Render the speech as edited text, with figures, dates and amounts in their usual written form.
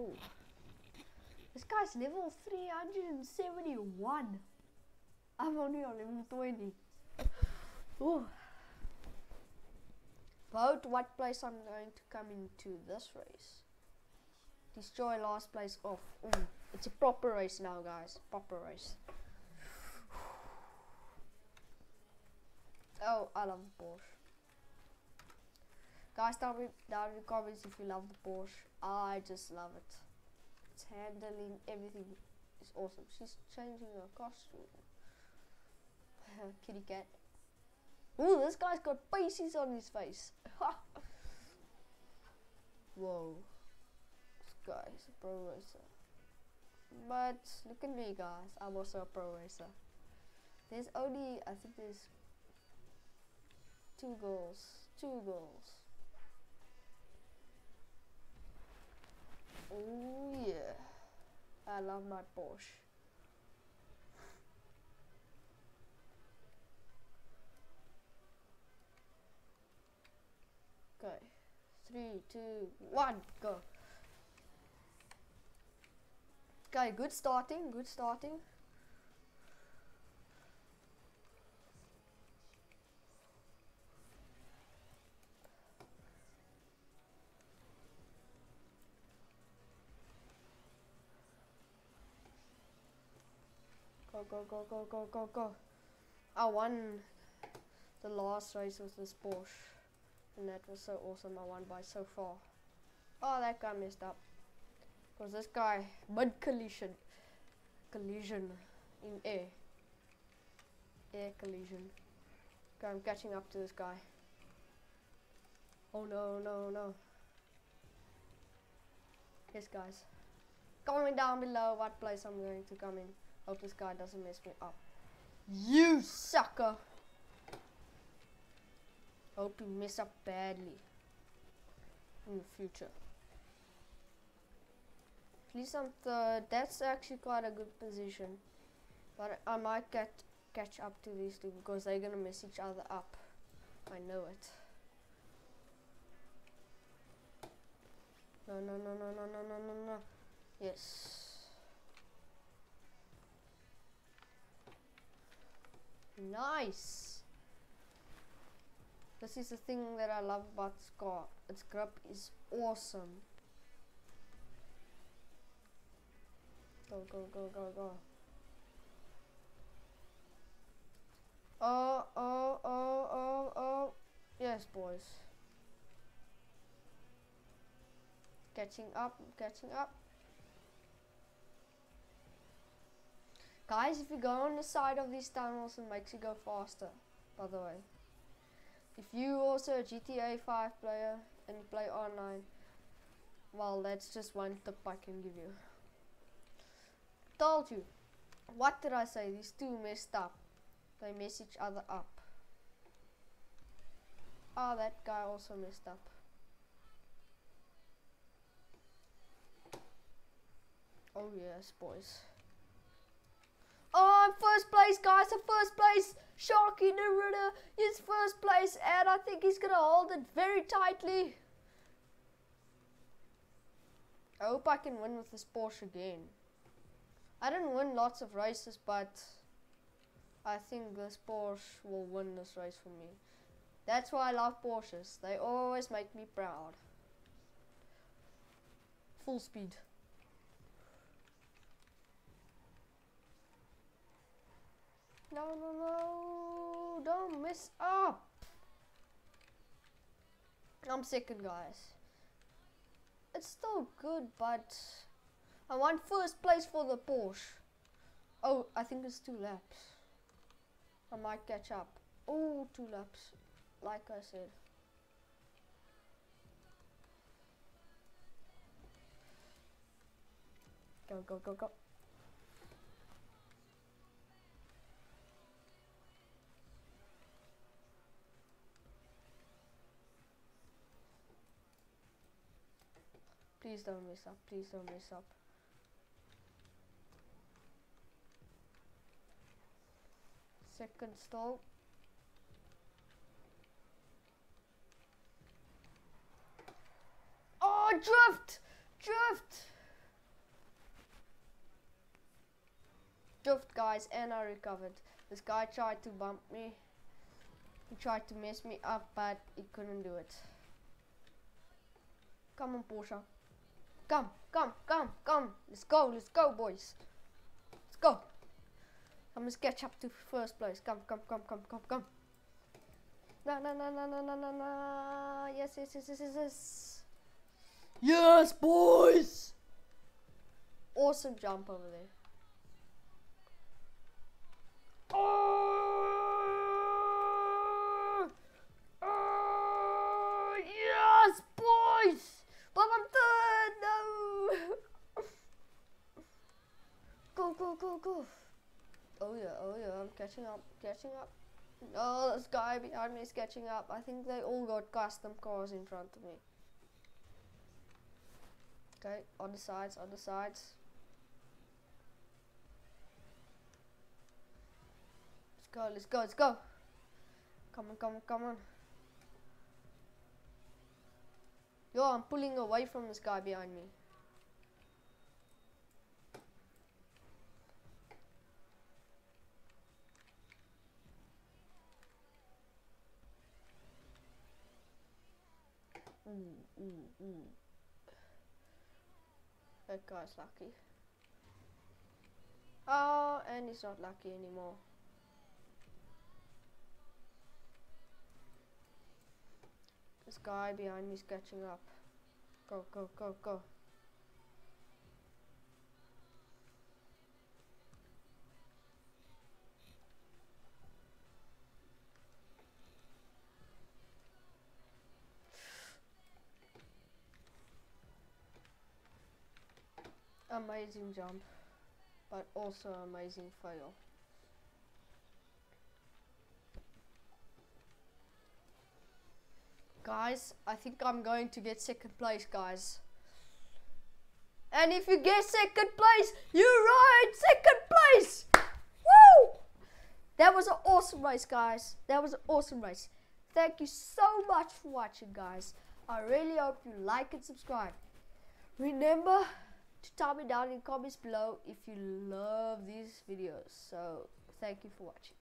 Oh. This guy's level 371. I'm only on level 20. Oh. Vote what place I'm going to come into this race. Destroy last place off. It's a proper race now, guys. Proper race. Oh, I love the Porsche. Guys, tell me down in the comments if you love the Porsche. I just love it. It's handling, everything is awesome. She's changing her costume. Kitty cat. Ooh, this guy's got pieces on his face. Whoa. This guy's a pro racer. But look at me, guys. I'm also a pro racer. There's only, I think there's two goals. Oh yeah. I love my Porsche. Okay. 3, 2, 1, go. Okay, good starting. Go. I won the last race with this Porsche. And that was so awesome. I won by so far. Oh, that guy messed up. Because this guy, mid collision in air. Air collision. Okay, I'm catching up to this guy. Oh no. Yes, guys. Comment down below what place I'm going to come in. Hope this guy doesn't mess me up. You sucker! Hope you mess up badly in the future. At least I'm third. That's actually quite a good position. But I might catch up to these two because they're gonna mess each other up. I know it. No. Yes. Nice. This is the thing that I love about this car. Its grip is awesome. Go. Oh. Yes, boys. Catching up. Guys, if you go on the side of these tunnels, it makes you go faster, by the way. If you also a GTA 5 player and you play online, well, that's just one tip I can give you. Told you. What did I say? These two messed up. They mess each other up. Oh, that guy also messed up. Oh yes, boys. Oh, I'm first place, guys. I'm first place. Sharky the Ritter is first place, and I think he's gonna hold it very tightly. I hope I can win with this Porsche again. I didn't win lots of races, but I think this Porsche will win this race for me. That's why I love Porsches. They always make me proud. Full speed. No, don't mess up. I'm second, guys. It's still good, but I want first place for the Porsche. Oh, I think it's 2 laps. I might catch up. Oh, 2 laps, like I said. Go. Please don't mess up. Second stall. Oh, drift! drift, guys, and I recovered. This guy tried to bump me. He tried to mess me up, but he couldn't do it. Come on, Porsche. Come, come, come, come. Let's go, boys. Let's go. I must catch up to first place. Come, come, come, come, come, come. No, no, no, no, no, no, no, no. Yes, yes, yes, yes, yes, yes. Yes, boys. Awesome jump over there. Oh, yes, boys. But I'm third. No. Go, go, go, go. Oh yeah, I'm catching up. Oh, this guy behind me is catching up. I think they all got custom cars in front of me. Okay, on the sides. Let's go. Come on. Yo, I'm pulling away from this guy behind me. Ooh. That guy's lucky. Oh, and he's not lucky anymore. This guy behind me is catching up. Go. Amazing jump, but also amazing fail. Guys, I think I'm going to get second place, guys. And if you get second place, you're right, second place. Woo! That was an awesome race, guys. That was an awesome race. Thank you so much for watching, guys. I really hope you like and subscribe. Remember to tell me down in the comments below if you love these videos. So thank you for watching.